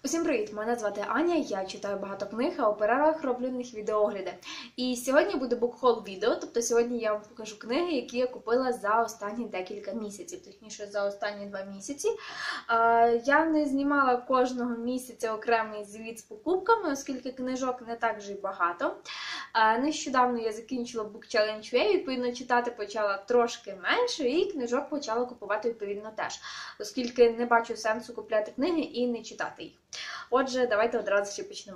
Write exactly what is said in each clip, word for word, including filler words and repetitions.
Усім привіт! Мене звати Аня, я читаю багато книг, а у перервах роблю в них відеоогляди. І сьогодні буде букхол відео, тобто сьогодні я вам покажу книги, які я купила за останні декілька місяців, точніше за останні два місяці. Я не знімала кожного місяця окремий звіт з покупками, оскільки книжок не так вже й багато. Нещодавно я закінчила Book Challenge ю ей, відповідно читати почала трошки менше, і книжок почала купувати відповідно теж, оскільки не бачу сенсу купляти книги і не читати їх. Отже, давайте одразу ще почнемо.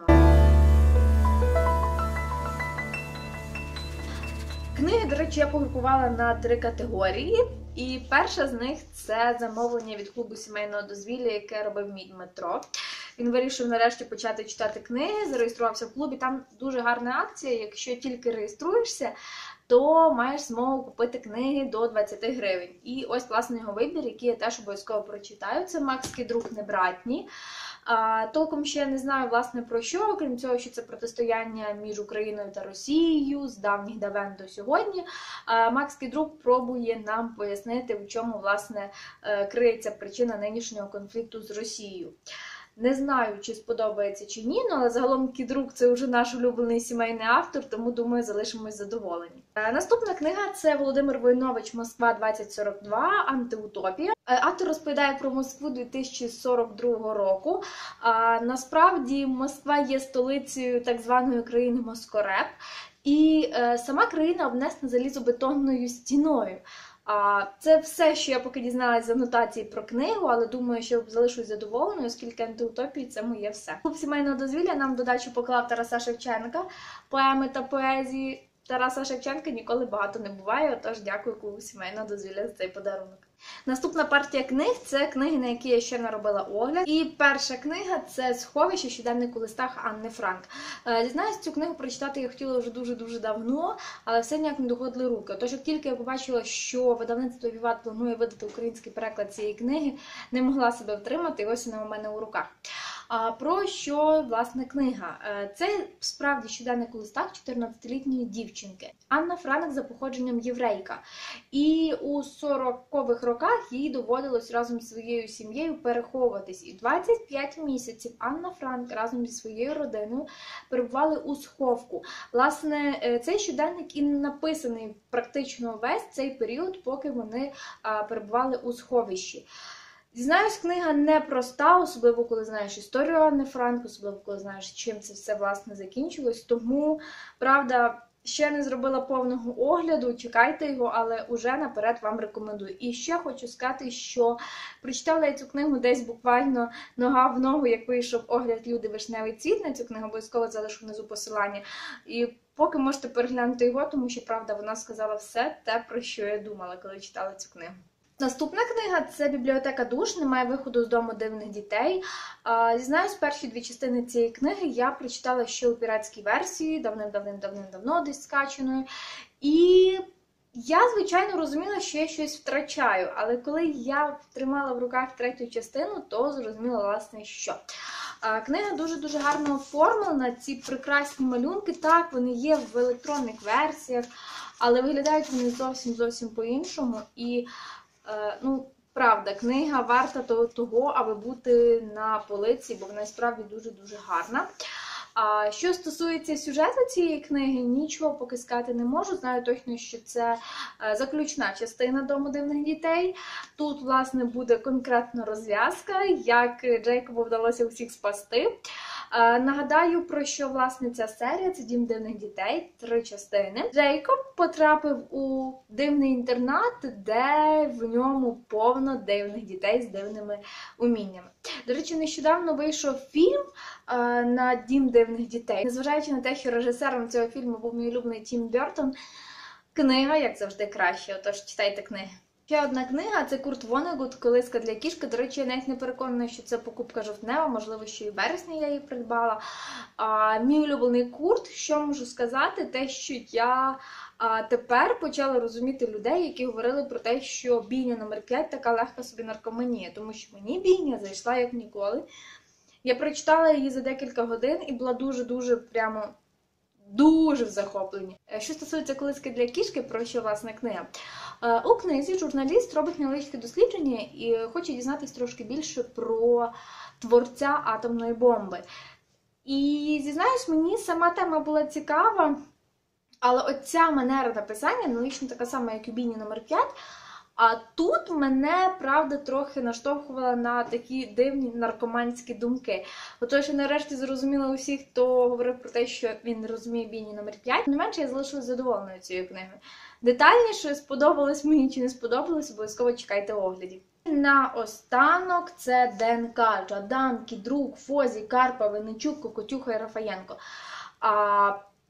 Книги, до речі, я погрупувала на три категорії. І перша з них – це замовлення від клубу сімейного дозвілля, яке робив мій Дмитро. Він вирішив нарешті почати читати книги, зареєструвався в клубі. Там дуже гарна акція, якщо тільки реєструєшся, то маєш змогу купити книги до двадцяти гривень. І ось, власне, його вибір, який я теж обов'язково прочитаю. Це «Макський друг небратній». А, толком ще не знаю, власне, про що, окрім цього, що це протистояння між Україною та Росією з давніх давен до сьогодні. А, Макський друг пробує нам пояснити, в чому, власне, криється причина нинішнього конфлікту з Росією. Не знаю, чи сподобається чи ні, але загалом Кідрук – це вже наш улюблений сімейний автор, тому, думаю, залишимось задоволені. Наступна книга – це Володимир Войнович «Москва двадцять сорок два. Антиутопія». Автор розповідає про Москву дві тисячі сорок другого року. А, насправді, Москва є столицею так званої країни Москореб, і е, сама країна обнесена залізобетонною стіною. Це все, що я поки дізналася з анотації про книгу, але думаю, що залишусь задоволеною, оскільки антиутопії – це моє все. Клуб сімейного дозвілля нам додачу поклав Тараса Шевченка, поеми та поезії. Тараса Шевченка ніколи багато не буває, отож дякую клубу сімейного дозвілля за цей подарунок. Наступна партія книг – це книги, на які я ще не робила огляд. І перша книга – це «Сховище. Щоденник у листах» Анни Франк. Дізнаюсь, цю книгу прочитати я хотіла вже дуже-дуже давно, але все ніяк не доходили руки. Тож, як тільки я побачила, що видавництво «Віват» планує видати український переклад цієї книги, не могла себе втримати, і ось вона у мене у руках. А про що, власне, книга? Це справді щоденник у листах чотирнадцятилітньої дівчинки. Анна Франк за походженням єврейка. І у сорокових роках їй доводилось разом зі своєю сім'єю переховуватись. І двадцять п'ять місяців Анна Франк разом зі своєю родиною перебували у сховку. Власне, цей щоденник і написаний практично весь цей період, поки вони перебували у сховищі. Дізнаюсь, книга непроста, особливо коли знаєш історію Анни Франк, особливо коли знаєш, чим це все, власне, закінчилось. Тому, правда, ще не зробила повного огляду, чекайте його, але уже наперед вам рекомендую. І ще хочу сказати, що прочитала я цю книгу десь буквально нога в ногу, як вийшов огляд «Люди. Вишневий цвіт». На цю книгу обов'язково залишу внизу посилання. І поки можете переглянути його, тому що, правда, вона сказала все те, про що я думала, коли читала цю книгу. Наступна книга – це «Бібліотека душ. Немає виходу з дому дивних дітей». Зізнаюсь, перші дві частини цієї книги я прочитала ще у піратській версії, давним-давним-давним-давно десь скачаною. І я, звичайно, розуміла, що я щось втрачаю, але коли я тримала в руках третю частину, то зрозуміла, власне, що. Книга дуже-дуже гарно оформлена, ці прекрасні малюнки, так, вони є в електронних версіях, але виглядають вони зовсім-зовсім по-іншому. І ну, правда, книга варта того, аби бути на полиці, бо вона справді дуже-дуже гарна. А що стосується сюжету цієї книги, нічого поки сказати не можу. Знаю точно, що це заключна частина «Дому дивних дітей». Тут, власне, буде конкретна розв'язка, як Джейкобу вдалося усіх спасти. Нагадаю, про що, власне, ця серія – це «Дім дивних дітей», три частини. Джейкоб потрапив у дивний інтернат, де в ньому повно дивних дітей з дивними уміннями. До речі, нещодавно вийшов фільм на «Дім дивних дітей». Незважаючи на те, що режисером цього фільму був мій улюблений Тім Бертон, книга, як завжди, краще, отож читайте книги. Ще одна книга – це Курт Воннегут «Колиска для кішки». До речі, я навіть не переконана, що це покупка жовтнева, можливо, що і в вересні я її придбала. А, мій улюблений Курт, що можу сказати, те, що я а, тепер почала розуміти людей, які говорили про те, що бійня номер п'ять така легка собі наркоманія, тому що мені бійня зайшла як ніколи. Я прочитала її за декілька годин і була дуже-дуже прямо дуже в захопленні. Що стосується «Колиски для кішки», про що, власне, книга. У книзі журналіст робить невеличке дослідження і хоче дізнатися трошки більше про творця атомної бомби. І, зізнаюсь, мені сама тема була цікава, але оця манера написання, аналогічно така сама, як у Бійні номер п'ять, а тут мене, правда, трохи наштовхувала на такі дивні наркоманські думки. Отож, я нарешті зрозуміла усіх, хто говорив про те, що він не розуміє Бійні номер п'ять. Не менше, я залишилася задоволеною цією книгою. Детальніше, сподобалось мені чи не сподобалось, обов'язково чекайте оглядів. Наостанок це ДНК. Жадан, Кідрук, Фозі, Карпа, Винничук, Кокотюха і Рафаєнко. А...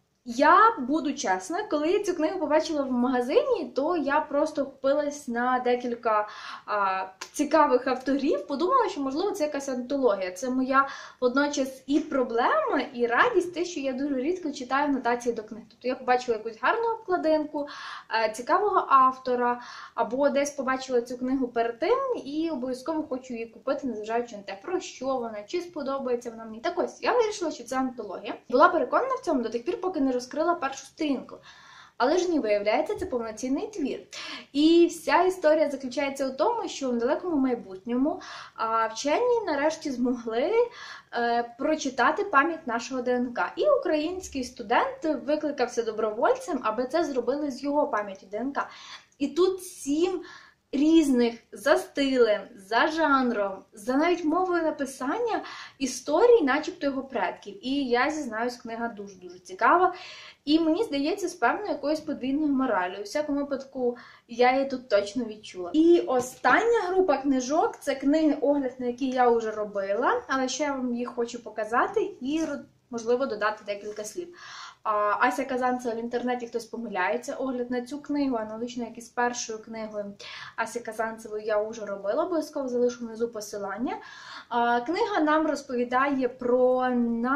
Я буду чесна, коли я цю книгу побачила в магазині, то я просто купилась на декілька а, цікавих авторів, подумала, що, можливо, це якась антологія. Це моя водночас і проблема, і радість, те, що я дуже рідко читаю нотації до книг. Тобто я побачила якусь гарну обкладинку, а, цікавого автора, або десь побачила цю книгу перед тим, і обов'язково хочу її купити, незважаючи на те, про що вона, чи сподобається вона мені. Так ось, я вирішила, що це антологія. Була переконана в цьому до тих пір, поки не розкрила першу сторінку. Але ж ні, виявляється, це повноцінний твір. І вся історія заключається у тому, що в недалекому майбутньому а, вчені нарешті змогли е, прочитати пам'ять нашого ДНК. І український студент викликався добровольцем, аби це зробили з його пам'яті ДНК. І тут сім різних за стилем, за жанром, за навіть мовою написання історій, начебто його предків. І я зізнаюсь, книга дуже-дуже цікава. І мені здається, з певною якоюсь подвійною моралью. У всякому випадку, я її тут точно відчула. І остання група книжок – це книги, огляд на які я вже робила, але ще я вам їх хочу показати і, можливо, додати декілька слів. Ася Казанцева в інтернеті хтось помиляється. Огляд на цю книгу, аналогічно як і з першою книгою Асі Казанцевої, я вже робила, обов'язково залишу внизу посилання. Книга нам розповідає про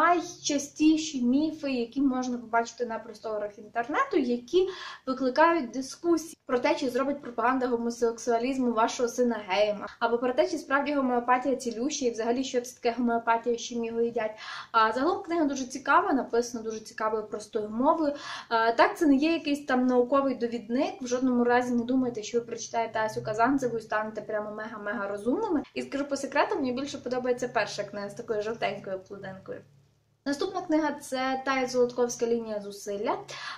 найчастіші міфи, які можна побачити на просторах інтернету, які викликають дискусії про те, чи зробить пропаганда гомосексуалізму вашого сина геєм, або про те, чи справді гомеопатія цілюща, і взагалі, що це таке гомеопатія, з чим його їдять. Загалом книга дуже цікава, написана дуже цікавою простою мовою. Так, це не є якийсь там науковий довідник, в жодному разі не думайте, що ви прочитаєте Асю Казанцеву і станете прямо мега-мега розумними. І скажу по секрету, мені більше подобається перша книга з такою жовтенькою обкладинкою. Наступна книга – це Тая Золотковська «Лінія зусилля».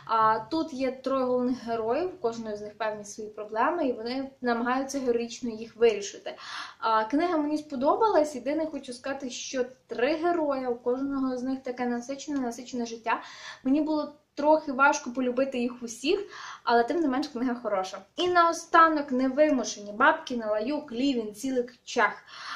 Тут є троє головних героїв, у кожної з них певні свої проблеми, і вони намагаються героїчно їх вирішити. Книга мені сподобалась, єдине хочу сказати, що три герої, у кожного з них таке насичене, насичене життя. Мені було трохи важко полюбити їх усіх, але тим не менш книга хороша. І наостанок «Невимушені» Бабкіна, Лаюк, Лівін, Цілик, Чех.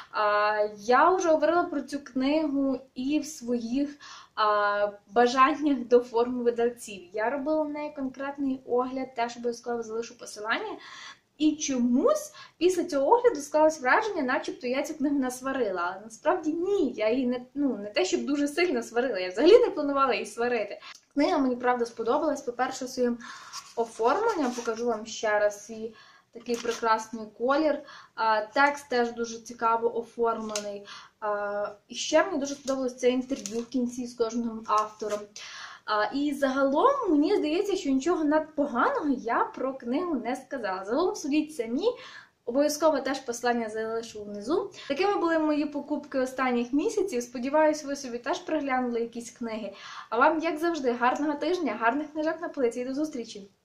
Я вже говорила про цю книгу і в своїх а, бажаннях до форми видавців. Я робила в неї конкретний огляд, теж обов'язково залишу посилання. І чомусь після цього огляду склалось враження, начебто я цю книгу насварила. Але насправді ні, я її не, ну, не те, щоб дуже сильно сварила, я взагалі не планувала її сварити. Книга мені, правда, сподобалась. По-перше, своїм оформленням, покажу вам ще раз, і такий прекрасний колір. Текст теж дуже цікаво оформлений. І ще мені дуже сподобалось це інтерв'ю в кінці з кожним автором. І загалом, мені здається, що нічого надпоганого я про книгу не сказала. Загалом судіть самі. Обов'язково теж посилання залишу внизу. Такими були мої покупки останніх місяців. Сподіваюсь, ви собі теж приглянули якісь книги. А вам, як завжди, гарного тижня, гарних книжок на полиці і до зустрічі!